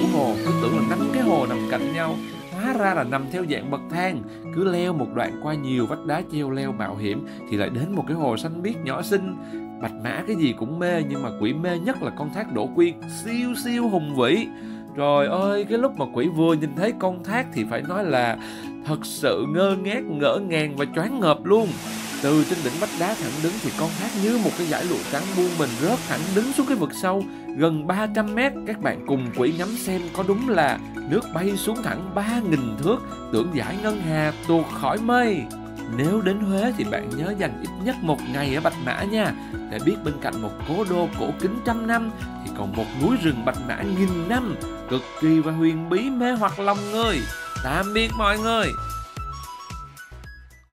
hồ, cứ tưởng là 5 cái hồ nằm cạnh nhau, hóa ra là nằm theo dạng bậc thang. Cứ leo một đoạn qua nhiều vách đá treo leo mạo hiểm thì lại đến một cái hồ xanh biếc nhỏ xinh. Bạch Mã cái gì cũng mê, nhưng mà quỷ mê nhất là con thác Đỗ Quyên, siêu siêu hùng vĩ. Trời ơi, cái lúc mà quỷ vừa nhìn thấy con thác thì phải nói là thật sự ngơ ngác, ngỡ ngàng và choáng ngợp luôn. Từ trên đỉnh vách đá thẳng đứng thì con thác như một cái dải lụa trắng buông mình rớt thẳng đứng xuống cái vực sâu gần 300 mét. Các bạn cùng quỷ ngắm xem có đúng là nước bay xuống thẳng 3.000 thước, tưởng dải ngân hà tuột khỏi mây. Nếu đến Huế thì bạn nhớ dành ít nhất một ngày ở Bạch Mã nha, để biết bên cạnh một cố đô cổ kính trăm năm thì còn một núi rừng Bạch Mã nghìn năm, cực kỳ và huyền bí mê hoặc lòng người. Tạm biệt mọi người.